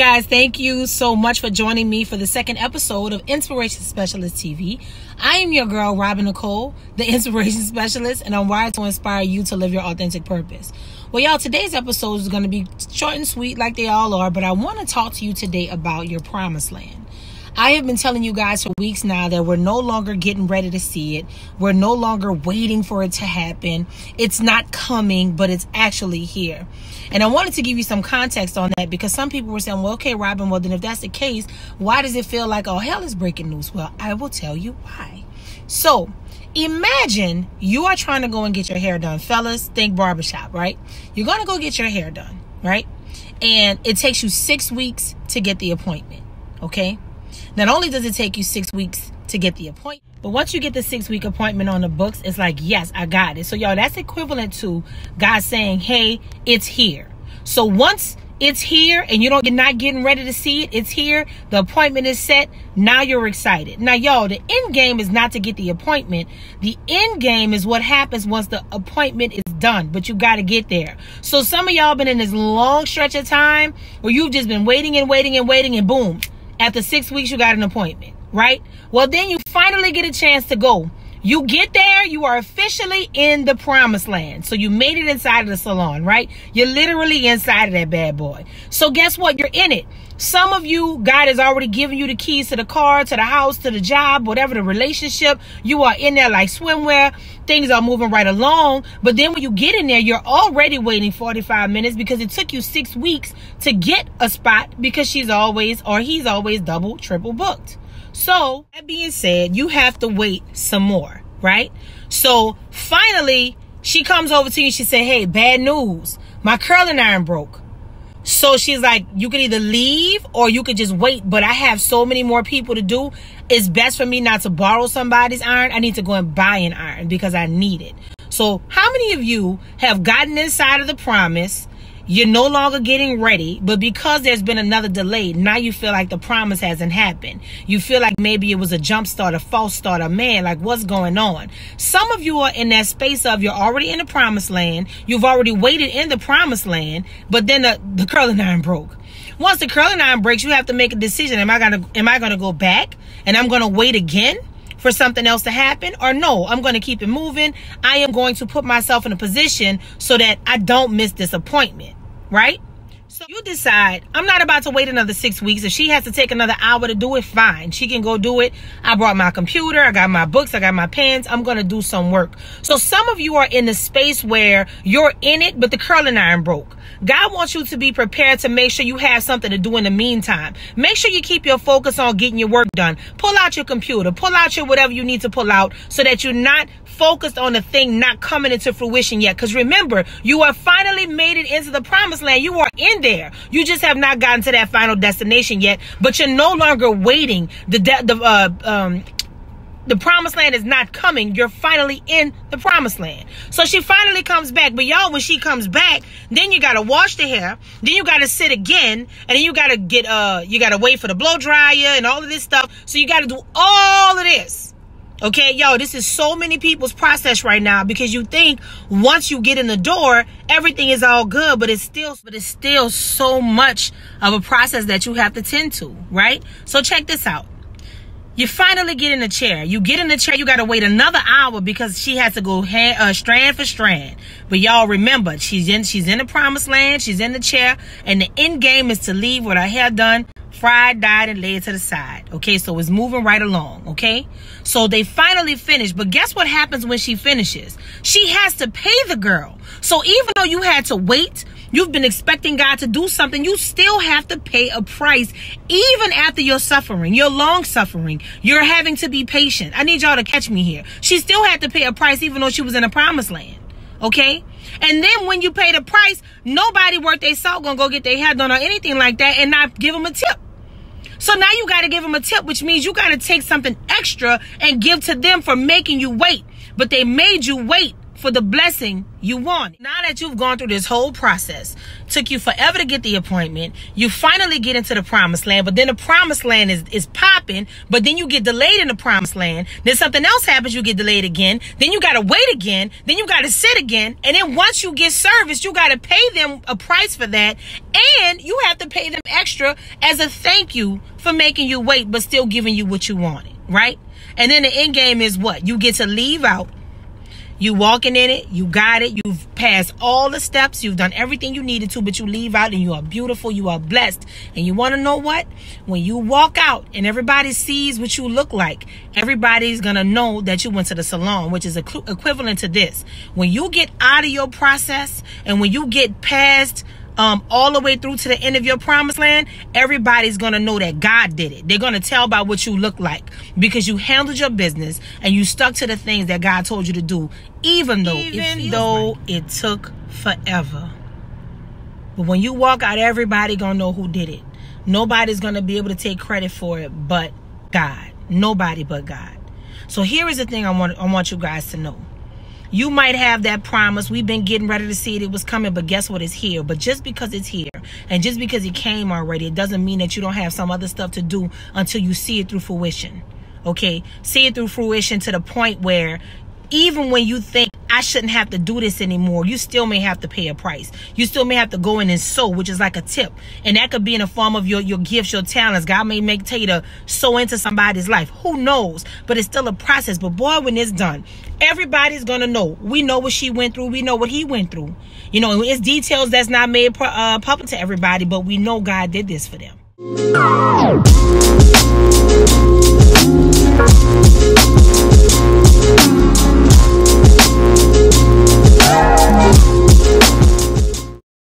guys, thank you so much for joining me for the second episode of Inspiration Specialist TV. I am your girl, Robin Nicole, the Inspiration Specialist, and I'm wired to inspire you to live your authentic purpose. Well, y'all, today's episode is going to be short and sweet like they all are, but I want to talk to you today about your promised land. I have been telling you guys for weeks now that we're no longer getting ready to see it. We're no longer waiting for it to happen. It's not coming, but it's actually here. And I wanted to give you some context on that because some people were saying, well, okay, Robin, well, then if that's the case, why does it feel like all hell is breaking loose? Well, I will tell you why. So imagine you are trying to go and get your hair done. Fellas, think barbershop, right? You're going to go get your hair done, right? And it takes you 6 weeks to get the appointment, okay? Not only does it take you 6 weeks to get the appointment, but once you get the 6-week appointment on the books, it's like, yes, I got it. So, y'all, that's equivalent to God saying, hey, it's here. So once it's here and you're not getting ready to see it, it's here. The appointment is set. Now you're excited. Now, y'all, the end game is not to get the appointment. The end game is what happens once the appointment is done, but you got to get there. So some of y'all been in this long stretch of time where you've just been waiting and boom. After 6 weeks, you got an appointment, right? Well, then you finally get a chance to go. You get there, you are officially in the promised land. So you made it inside of the salon, right? You're literally inside of that bad boy. So guess what? You're in it. Some of you, God has already given you the keys to the car, to the house, to the job, whatever the relationship. You are in there like swimwear. Things are moving right along. But then when you get in there, you're already waiting 45 minutes because it took you 6 weeks to get a spot because he's always double, triple booked. So that being said, you have to wait some more, right? So finally, she comes over to you. She said, hey, bad news. My curling iron broke. So she's like, you could either leave or you could just wait. But I have so many more people to do. It's best for me not to borrow somebody's iron. I need to go and buy an iron because I need it. So how many of you have gotten inside of the promise? You're no longer getting ready, but because there's been another delay, now you feel like the promise hasn't happened. You feel like maybe it was a jump start, a false start, man, like what's going on? Some of you are in that space of you're already in the promised land. You've already waited in the promised land, but then the curling iron broke. Once the curling iron breaks, you have to make a decision. Am I gonna go back and I'm gonna wait again for something else to happen? Or no, I'm going to keep it moving. I am going to put myself in a position so that I don't miss this appointment, right? So you decide, I'm not about to wait another 6 weeks. If she has to take another hour to do it, fine. She can go do it. I brought my computer. I got my books. I got my pens. I'm going to do some work. So some of you are in the space where you're in it, but the curling iron broke. God wants you to be prepared to make sure you have something to do in the meantime. Make sure you keep your focus on getting your work done. Pull out your computer. Pull out your whatever you need to pull out so that you're not focused on the thing not coming into fruition yet. Because remember, you have finally made it into the promised land. You are in there. You just have not gotten to that final destination yet. But you're no longer waiting. The promised land is not coming. You're finally in the promised land. So she finally comes back. But y'all, when she comes back, then you got to wash the hair. Then you got to sit again. And then you got to you got to wait for the blow dryer and all of this stuff. So you got to do all of this. Okay, yo, this is so many people's process right now because you think once you get in the door, everything is all good, but it's still so much of a process that you have to tend to, right? So check this out. You finally get in the chair. You get in the chair, you got to wait another hour because she has to go strand for strand. But y'all remember, she's in the promised land, she's in the chair, and the end game is to leave with her hair done, fried, dyed, and laid to the side. Okay, so it's moving right along, okay? So they finally finish, but guess what happens when she finishes? She has to pay the girl. So even though you had to wait, you've been expecting God to do something, you still have to pay a price even after your suffering, your long suffering. You're having to be patient. I need y'all to catch me here. She still had to pay a price even though she was in a promised land, okay? And then when you pay the price, nobody worth their salt gonna go get their hair done or anything like that and not give them a tip. So now you got to give them a tip, which means you got to take something extra and give to them for making you wait. But they made you wait for the blessing you want. Now that you've gone through this whole process, took you forever to get the appointment, you finally get into the promised land, but then the promised land is popping, but then you get delayed in the promised land. Then something else happens, you get delayed again. Then you got to wait again. Then you got to sit again. And then once you get service, you got to pay them a price for that. And you have to pay them extra as a thank you for making you wait, but still giving you what you wanted, right? And then the end game is what? You get to leave out. You walking in it, you got it, you've passed all the steps, you've done everything you needed to, but you leave out and you are beautiful, you are blessed. And you want to know what? When you walk out and everybody sees what you look like, everybody's going to know that you went to the salon, which is equivalent to this. When you get out of your process and when you get past all the way through to the end of your promised land, everybody's going to know that God did it. They're going to tell by what you look like because you handled your business and you stuck to the things that God told you to do, even though it took forever. But when you walk out, everybody going to know who did it. Nobody's going to be able to take credit for it but God. Nobody but God. So here is the thing I want you guys to know. You might have that promise. We've been getting ready to see it. It was coming, but guess what? It's here. But just because it's here and just because it came already, it doesn't mean that you don't have some other stuff to do until you see it through fruition. Okay? See it through fruition to the point where even when you think, I shouldn't have to do this anymore, you still may have to pay a price. You still may have to go in and sow, which is like a tip. And that could be in the form of your gifts, your talents. God may tell you to sow into somebody's life. Who knows? But it's still a process. But boy, when it's done, everybody's going to know. We know what she went through. We know what he went through. You know, it's details that's not made public to everybody, but we know God did this for them.